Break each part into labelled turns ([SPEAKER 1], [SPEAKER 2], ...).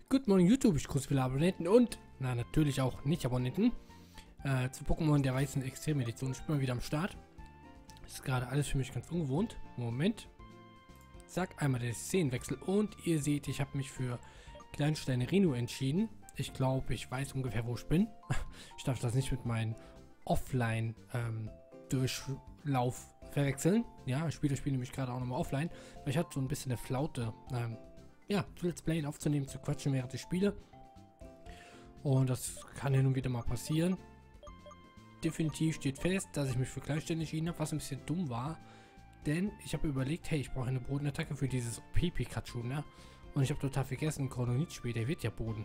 [SPEAKER 1] Good Morning YouTube, ich grüße viele Abonnenten und, natürlich auch Nicht-Abonnenten. Zu Pokémon der weißen Extrem-Edition. Ich bin mal wieder am Start. Ist gerade alles für mich ganz ungewohnt. Moment. Zack, einmal der Szenenwechsel und ihr seht, ich habe mich für Kleinstein Reno entschieden. Ich glaube, ich weiß ungefähr, wo ich bin. Ich darf das nicht mit meinem Offline-Durchlauf verwechseln. Ja, ich spiele das Spiel nämlich gerade auch nochmal offline, weil ich hatte so ein bisschen eine Flaute, Let's Play aufzunehmen, zu quatschen während ich spiele. Und das kann ja nun wieder mal passieren. Definitiv steht fest, dass ich mich für Kleinstein entschieden habe, was ein bisschen dumm war. Denn ich habe überlegt, hey, ich brauche eine Bodenattacke für dieses OP-Pikachu, ne? Und ich habe total vergessen, Chrononit-Spiel, der wird ja Boden.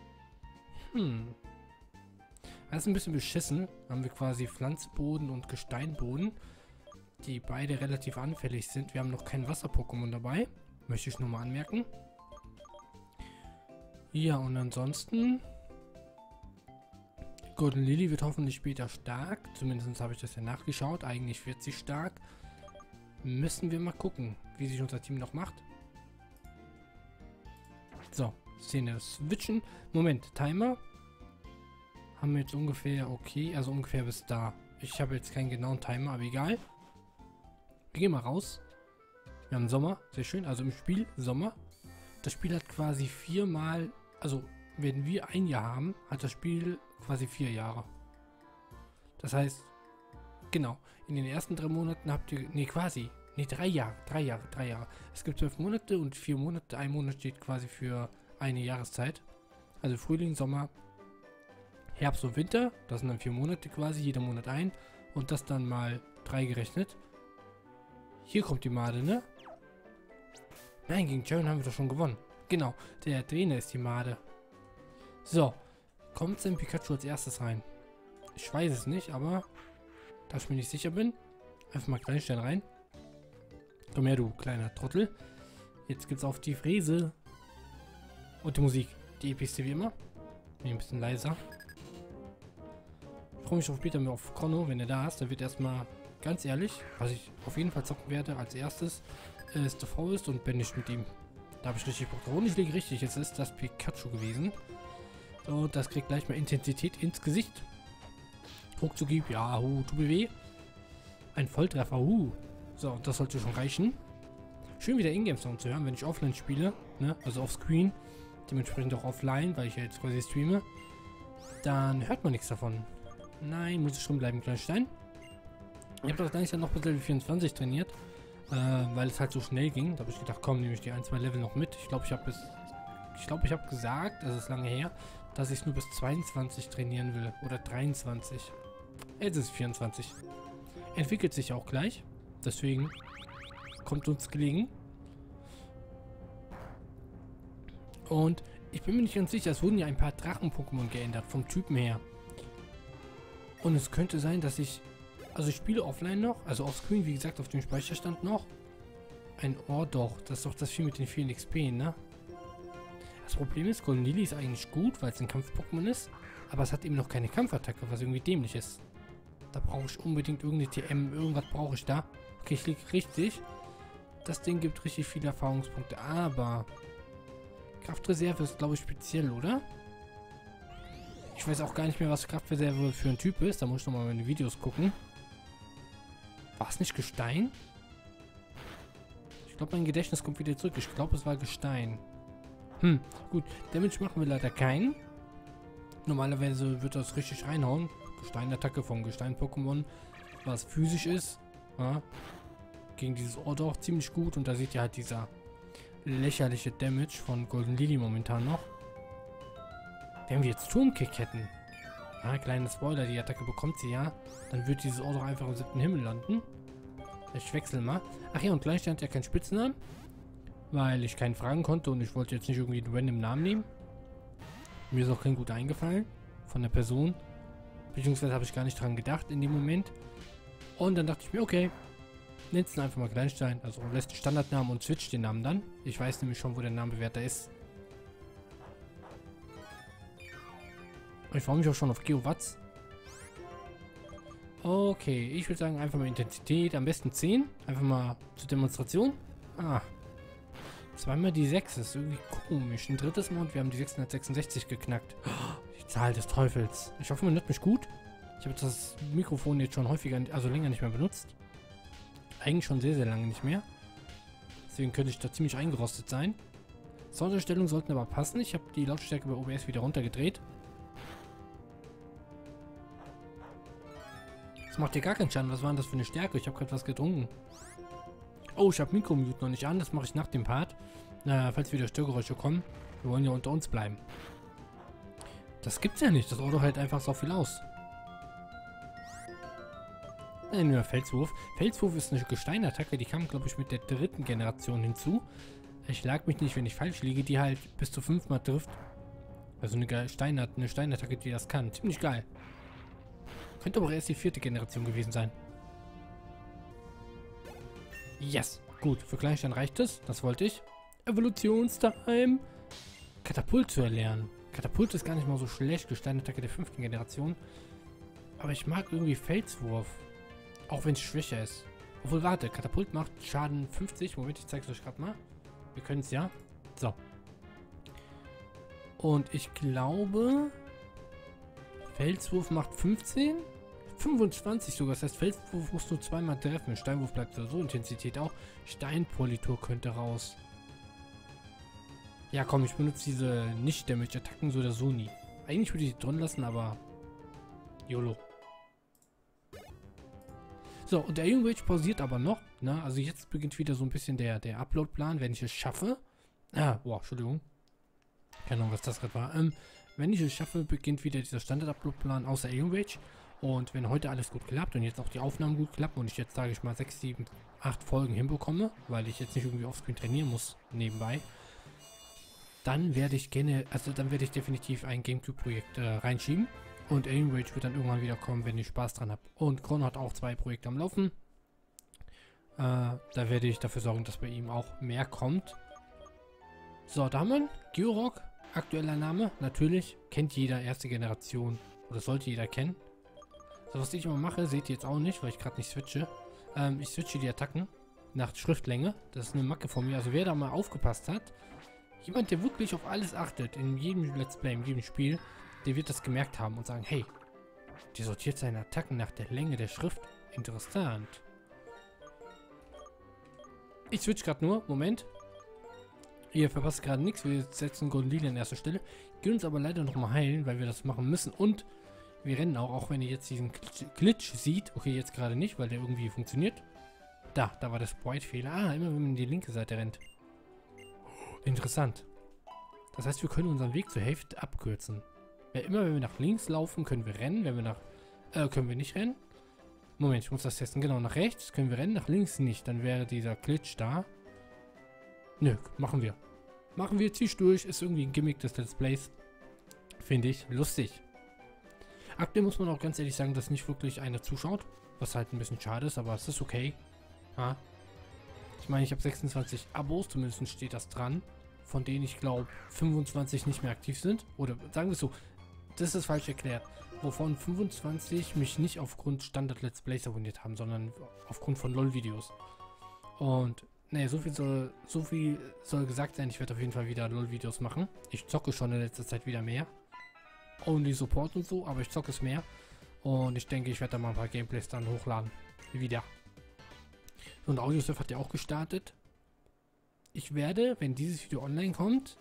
[SPEAKER 1] Das ist ein bisschen beschissen. Haben wir quasi Pflanzboden und Gesteinboden, die beide relativ anfällig sind. Wir haben noch kein Wasser-Pokémon dabei. Möchte ich nur mal anmerken. Ja, und ansonsten... Golden Lily wird hoffentlich später stark. Zumindest habe ich das ja nachgeschaut. Eigentlich wird sie stark. Müssen wir mal gucken, wie sich unser Team noch macht. So, Szene switchen. Moment, Timer. Haben wir jetzt ungefähr, okay, also ungefähr bis da. Ich habe jetzt keinen genauen Timer, aber egal. Wir gehen mal raus. Wir haben Sommer, sehr schön, also im Spiel Sommer. Das Spiel hat quasi viermal, also wenn wir ein Jahr haben, hat das Spiel quasi 4 Jahre. Das heißt, genau, in den ersten 3 Monaten habt ihr, 3 Jahre. Es gibt 12 Monate und 4 Monate, ein Monat steht quasi für eine Jahreszeit. Also Frühling, Sommer, Herbst und Winter, das sind dann 4 Monate quasi, jeder Monat ein. Und das dann mal 3 gerechnet. Hier kommt die Made, ne? Nein, gegen Jaren haben wir doch schon gewonnen. Genau, der Trainer ist die Made. So, kommt denn Pikachu als erstes rein? Ich weiß es nicht, aber da ich mir nicht sicher bin, einfach mal Kleinstein rein. Komm her, du kleiner Trottel. Jetzt gibt's auf die Fräse. Und die Musik, die epischste wie immer. Ein bisschen leiser. Ich freue mich auf später mal auf Chrono, wenn er da ist. Da wird erstmal, ganz ehrlich, was ich auf jeden Fall zocken werde als erstes, ist The Forest und Banish mit ihm. Da habe ich richtig Bock drauf. Und ich liege richtig, jetzt ist das Pikachu gewesen. Und das kriegt gleich mal Intensität ins Gesicht. Ruckzucki, ja, tut mir weh. Ein Volltreffer, So, das sollte schon reichen. Schön wieder Ingame-Sound zu hören, wenn ich offline spiele, ne? Also offscreen. Dementsprechend auch offline, weil ich ja jetzt quasi streame. Dann hört man nichts davon. Nein, muss ich schon bleiben, Kleinstein. Ich habe das eigentlich dann noch bis Level 24 trainiert. Weil es halt so schnell ging. Da habe ich gedacht, komm, nehme ich die 1-2 Level noch mit. Ich glaube, ich habe gesagt, das ist lange her, dass ich es nur bis 22 trainieren will. Oder 23. Jetzt ist es 24. Entwickelt sich auch gleich. Deswegen kommt uns gelegen. Und ich bin mir nicht ganz sicher, es wurden ja ein paar Drachen-Pokémon geändert, vom Typen her. Und es könnte sein, dass ich... Also ich spiele offline noch, also offscreen, wie gesagt, auf dem Speicherstand noch. Ein Ordok, das ist doch das Vieh mit den vielen XP, ne? Das Problem ist, Golden Lily ist eigentlich gut, weil es ein Kampf-Pokémon ist, aber es hat eben noch keine Kampfattacke, was irgendwie dämlich ist. Da brauche ich unbedingt irgendeine TM, irgendwas brauche ich da. Okay, ich liege richtig. Das Ding gibt richtig viele Erfahrungspunkte, aber Kraftreserve ist, glaube ich, speziell, oder? Ich weiß auch gar nicht mehr, was Kraftreserve für ein Typ ist, da muss ich nochmal meine Videos gucken. War es nicht Gestein? Ich glaube, mein Gedächtnis kommt wieder zurück. Ich glaube, es war Gestein. Gut. Damage machen wir leider keinen. Normalerweise wird das richtig reinhauen. Gesteinattacke vom Gestein-Pokémon, was physisch ist. Ja. Gegen dieses Ordo auch ziemlich gut. Und da seht ihr halt dieser lächerliche Damage von Golden Lily momentan noch. Wenn wir jetzt Turmkick hätten. Ja, kleiner Spoiler, die Attacke bekommt sie ja. Dann wird dieses Ordo einfach im 7. Himmel landen. Ich wechsle mal. Ach ja, und Kleinstein hat ja keinen Spitznamen. Weil ich keinen fragen konnte und ich wollte jetzt nicht irgendwie einen random Namen nehmen. Mir ist auch kein guter eingefallen. Von der Person. Beziehungsweise habe ich gar nicht dran gedacht in dem Moment. Und dann dachte ich mir, okay. Nennst du einfach mal Kleinstein. Also lässt den Standardnamen und switcht den Namen dann. Ich weiß nämlich schon, wo der Namenbewerter ist. Ich freue mich auch schon auf Geowatts. Okay, ich würde sagen, einfach mal Intensität, am besten 10. Einfach mal zur Demonstration. Zweimal die 6, das ist irgendwie komisch. Ein drittes Mal und wir haben die 666 geknackt. Die Zahl des Teufels. Ich hoffe, man hört mich gut. Ich habe das Mikrofon jetzt schon häufiger, also länger nicht mehr benutzt. Eigentlich schon sehr, sehr lange nicht mehr. Deswegen könnte ich da ziemlich eingerostet sein. Soundeinstellungen sollten aber passen. Ich habe die Lautstärke bei OBS wieder runtergedreht. Das macht dir gar keinen Schaden. Was war denn das für eine Stärke? Ich habe gerade was getrunken. Oh, ich habe Mikromute noch nicht an. Das mache ich nach dem Part. Falls wieder Störgeräusche kommen. Wir wollen ja unter uns bleiben. Das gibt's ja nicht. Das Auto hält einfach so viel aus. Nur Felswurf. Felswurf ist eine Gesteinattacke. Die kam, glaube ich, mit der 3. Generation hinzu. Ich lag mich nicht, wenn ich falsch liege. Die halt bis zu 5-mal trifft. Also eine Steinattacke, die das kann. Ziemlich geil. Könnte aber erst die 4. Generation gewesen sein. Yes. Gut, für Kleinstein reicht es. Das wollte ich. Evolutionstime. Katapult zu erlernen. Katapult ist gar nicht mal so schlecht. Gesteinattacke der 5. Generation. Aber ich mag irgendwie Felswurf. Auch wenn es schwächer ist. Obwohl, warte. Katapult macht Schaden 50. Moment, ich zeige es euch gerade mal. Wir können es ja. So. Und ich glaube... Felswurf macht 15? 25 sogar. Das heißt, Felswurf musst du 2-mal treffen. Steinwurf bleibt so Intensität auch. Steinpolitur könnte raus. Ja, komm, ich benutze diese Nicht-Damage-Attacken so oder so nie. Eigentlich würde ich die drin lassen, aber... YOLO. So, und der Iron Rage pausiert aber noch. Ne? Also jetzt beginnt wieder so ein bisschen der Upload-Plan, wenn ich es schaffe. Boah, Entschuldigung. Keine Ahnung, was das gerade war. Wenn ich es schaffe, beginnt wieder dieser Standard-Upload-Plan außer Iron Rage. Und wenn heute alles gut klappt und jetzt auch die Aufnahmen gut klappen und ich jetzt, sage ich mal, 6, 7, 8 Folgen hinbekomme, weil ich jetzt nicht irgendwie offscreen trainieren muss nebenbei, dann werde ich definitiv ein Gamecube-Projekt reinschieben. Und Iron Rage wird dann irgendwann wieder kommen, wenn ich Spaß dran habe. Und Chrono hat auch 2 Projekte am Laufen. Da werde ich dafür sorgen, dass bei ihm auch mehr kommt. So, da haben wir ihn. Georock, aktueller Name, natürlich, kennt jeder, 1. Generation. Oder sollte jeder kennen. So, was ich immer mache, seht ihr jetzt auch nicht, weil ich gerade nicht switche. Ich switche die Attacken nach Schriftlänge. Das ist eine Macke von mir. Also wer da mal aufgepasst hat, jemand, der wirklich auf alles achtet, in jedem Let's Play, in jedem Spiel, der wird das gemerkt haben und sagen, hey, der sortiert seine Attacken nach der Länge der Schrift. Interessant. Ich switch gerade nur. Moment. Ihr verpasst gerade nichts. Wir setzen Golden Lily an erster Stelle. Gehen uns aber leider nochmal heilen, weil wir das machen müssen. Und wir rennen auch wenn ihr jetzt diesen Glitch seht. Okay, jetzt gerade nicht, weil der irgendwie funktioniert. Da war der Sprite-Fehler. Immer wenn man in die linke Seite rennt. Interessant. Das heißt, wir können unseren Weg zur Hälfte abkürzen. Immer wenn wir nach links laufen, können wir rennen. Wenn wir können wir nicht rennen. Moment, ich muss das testen. Genau, nach rechts können wir rennen, nach links nicht. Dann wäre dieser Glitch da. Nö, machen wir. Machen wir, zieh's durch. Ist irgendwie ein Gimmick des Let's Plays. Finde ich lustig. Aktuell muss man auch ganz ehrlich sagen, dass nicht wirklich einer zuschaut. Was halt ein bisschen schade ist, aber es ist okay. Ha? Ich meine, ich habe 26 Abos, zumindest steht das dran. Von denen ich glaube 25 nicht mehr aktiv sind. Oder sagen wir es so, das ist falsch erklärt. Wovon 25 mich nicht aufgrund Standard Let's Plays abonniert haben, sondern aufgrund von LOL-Videos. Und ne, so viel soll gesagt sein. Ich werde auf jeden Fall wieder LOL-Videos machen. Ich zocke schon in letzter Zeit wieder mehr. Only Support und so, aber ich zocke es mehr. Und ich denke, ich werde da mal ein paar Gameplays dann hochladen. Wieder. So, und Audiosurf hat ja auch gestartet. Ich werde, wenn dieses Video online kommt,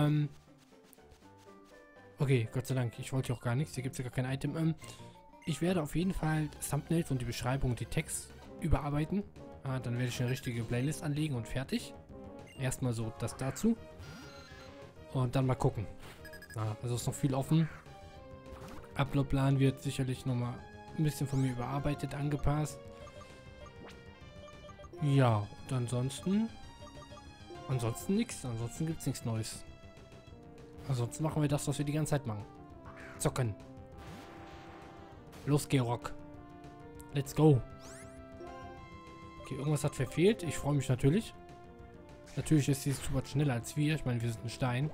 [SPEAKER 1] okay, Gott sei Dank, ich wollte auch gar nichts, hier gibt es ja gar kein Item. Ich werde auf jeden Fall Thumbnails und die Beschreibung und die Text überarbeiten. Dann werde ich eine richtige Playlist anlegen und fertig. Erstmal so das dazu. Und dann mal gucken. Also ist noch viel offen. Uploadplan wird sicherlich nochmal ein bisschen von mir überarbeitet, angepasst. Ja, und ansonsten nichts. Ansonsten gibt es nichts Neues. Ansonsten machen wir das, was wir die ganze Zeit machen. Zocken. Los, Georock. Let's go. Okay, irgendwas hat verfehlt. Ich freue mich natürlich. Natürlich ist sie super schneller als wir. Ich meine, wir sind ein Stein.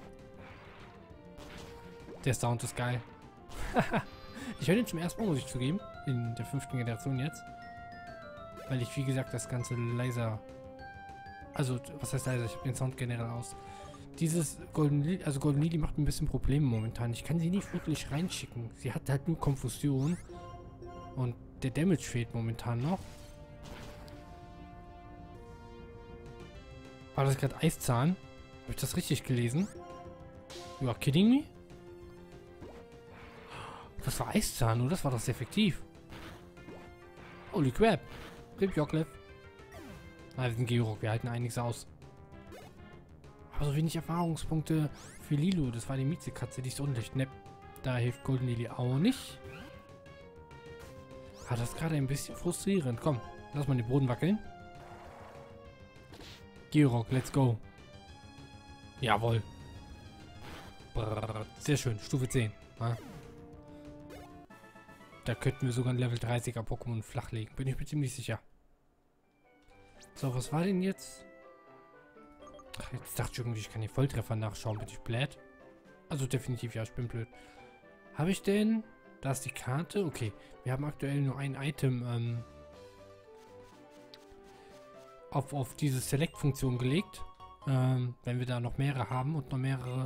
[SPEAKER 1] Der Sound ist geil. Ich höre den zum ersten Mal, muss ich zugeben. In der 5. Generation jetzt. Weil ich, wie gesagt, das Ganze leiser... Also, was heißt leiser? Ich habe den Sound generell aus. Dieses Golden Lily macht mir ein bisschen Probleme momentan. Ich kann sie nicht wirklich reinschicken. Sie hat halt nur Konfusion. Und der Damage fehlt momentan noch. War das gerade Eiszahn? Habe ich das richtig gelesen? You are kidding me? Das war Eiszahn, oder? Das war doch sehr effektiv. Holy crap. Rip Jocklef. Ah, wir sind Georock, wir halten einiges aus. Aber so wenig Erfahrungspunkte für Lilo. Das war die Miezekatze, die ist undicht. Ne, da hilft Golden Lily auch nicht. Ah, das ist gerade ein bisschen frustrierend. Komm, lass mal den Boden wackeln. Georock, let's go. Jawohl. Brrr, sehr schön, Stufe 10. Ja. Da könnten wir sogar ein Level 30er Pokémon flachlegen. Bin ich mir ziemlich sicher. So, was war denn jetzt? Ach, jetzt dachte ich irgendwie, ich kann den Volltreffer nachschauen. Bin ich blöd? Also definitiv, ja, ich bin blöd. Habe ich denn... Da ist die Karte. Okay, wir haben aktuell nur ein Item auf diese Select-Funktion gelegt. Wenn wir da noch mehrere haben und noch mehrere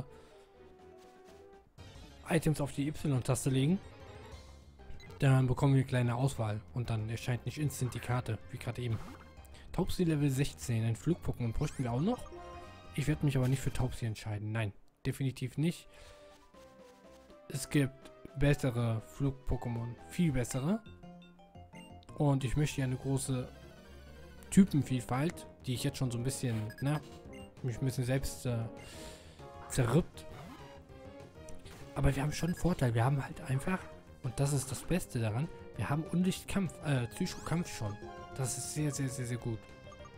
[SPEAKER 1] Items auf die Y-Taste legen, dann bekommen wir eine kleine Auswahl und dann erscheint nicht instant die Karte, wie gerade eben. Taubsi Level 16, ein Flug-Pokémon bräuchten wir auch noch. Ich werde mich aber nicht für Taubsi entscheiden. Nein, definitiv nicht. Es gibt bessere Flug-Pokémon, viel bessere. Und ich möchte ja eine große Typenvielfalt, die ich jetzt schon so ein bisschen, mich ein bisschen selbst zerrüppt. Aber wir haben schon einen Vorteil. Wir haben halt einfach, und das ist das Beste daran, wir haben Unlichtkampf, Psychokampf schon. Das ist sehr, sehr, sehr, sehr gut.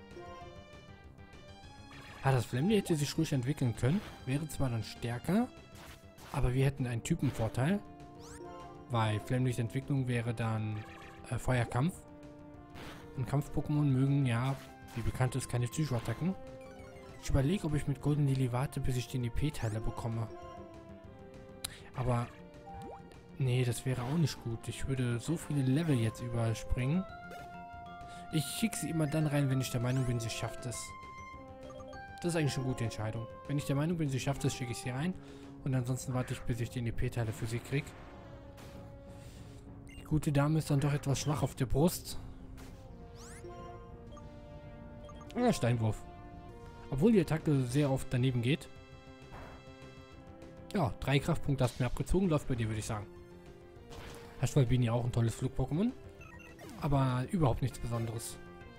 [SPEAKER 1] Ja, das Flamly hätte sich ruhig entwickeln können. Wäre zwar dann stärker, aber wir hätten einen Typenvorteil. Weil Flamlys Entwicklung wäre dann Feuerkampf. Und Kampf-Pokémon mögen ja, wie bekannt ist, keine Psychoattacken. Ich überlege, ob ich mit Golden Lily warte, bis ich den EP-Teile bekomme. Aber, nee, das wäre auch nicht gut. Ich würde so viele Level jetzt überspringen. Ich schicke sie immer dann rein, wenn ich der Meinung bin, sie schafft es. Das ist eigentlich eine gute Entscheidung. Wenn ich der Meinung bin, sie schafft es, schicke ich sie rein. Und ansonsten warte ich, bis ich den EP-Teile für sie kriege. Die gute Dame ist dann doch etwas schwach auf der Brust. Ja, Steinwurf. Obwohl die Attacke sehr oft daneben geht. Ja, 3 Kraftpunkte hast du mir abgezogen. Läuft bei dir, würde ich sagen. Haschwalbini auch ein tolles Flug-Pokémon. Aber überhaupt nichts Besonderes.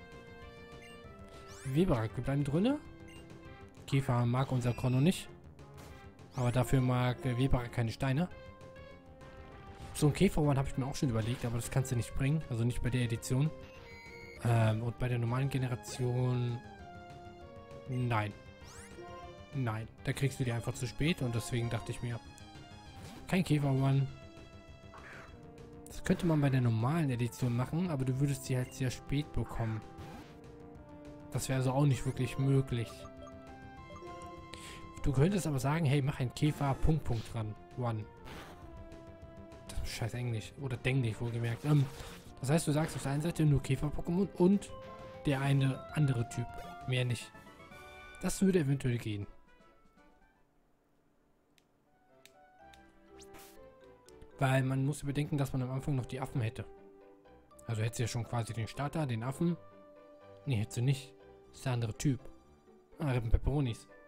[SPEAKER 1] Weberak, wir bleiben drinne. Käfer mag unser Chrono nicht. Aber dafür mag Weberak keine Steine. So ein Käfermann habe ich mir auch schon überlegt, aber das kannst du nicht bringen. Also nicht bei der Edition. Und bei der normalen Generation... Nein. Nein, da kriegst du die einfach zu spät und deswegen dachte ich mir, kein Käfermann. Das könnte man bei der normalen Edition machen, aber du würdest sie halt sehr spät bekommen. Das wäre also auch nicht wirklich möglich. Du könntest aber sagen, hey, mach ein Käfer Punkt dran. One. Das ist scheiß Englisch. Oder Denglisch wohlgemerkt. Das heißt, du sagst auf der einen Seite nur Käfer-Pokémon und der eine andere Typ. Mehr nicht. Das würde eventuell gehen. Weil man muss überdenken, dass man am Anfang noch die Affen hätte. Also hättest du ja schon quasi den Starter, den Affen. Nee, hättest du nicht. Das ist der andere Typ. Ah, Rippen Pepperonis.